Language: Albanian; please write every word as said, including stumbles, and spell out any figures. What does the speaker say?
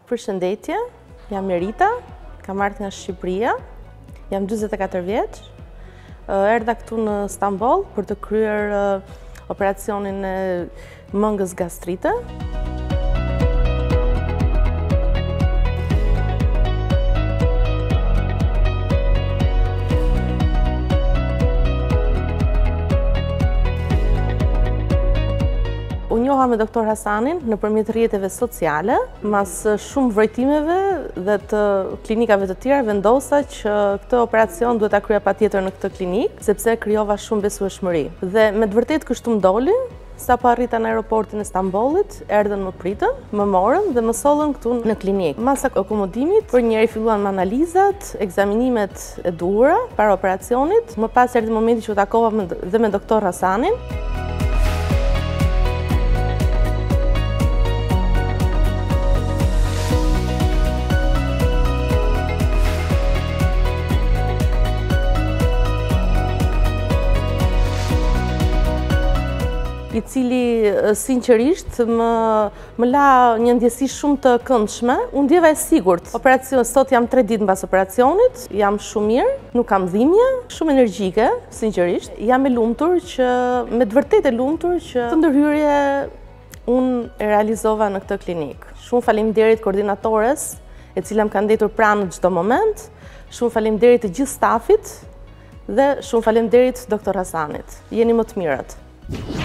Përshëndetje, jam Merita, kam ardhur nga Shqipëria, jam njëzet e katër vjeç, erdha këtu në Stamboll për të kryer operacionin e mëngës gastrite. Unë njoha me doktor Hasanin nëpërmjet rrjeteve sociale, mas shumë vërejtimeve dhe të klinikave të tjera vendosa që këtë operacion duhet ta kryeja patjetër në këtë klinikë, sepse krijova shumë besueshmëri. Dhe me të vërtetë kështu më doli, sapo arrita në aeroportin e Stambollit, erdhën më pritën, më morën dhe më sollën këtu në klinikë. Mas akomodimit, për njëri filluan me analizat, ekzaminimet e duhura para operacionit, më pas erdhi momenti që u takova dhe me doktor Hasanin. I cili sinqerisht më, më la një ndjesi shumë të këndshme. Unë ndjeva e sigurt. Operacion, sot jam tre ditë mbas operacionit, jam shumë mirë, nuk kam dhimbje, shumë energjike, sinqerisht. Jam e lumtur që, me të vërtetë e lumtur që këtë ndërhyrje unë e realizova në këtë klinikë. Shumë faleminderit koordinatores, e cila më ka ndetur pranë në çdo moment. Shumë faleminderit të gjithë stafit dhe shumë faleminderit doktor Hasanit. Jeni më të mirët.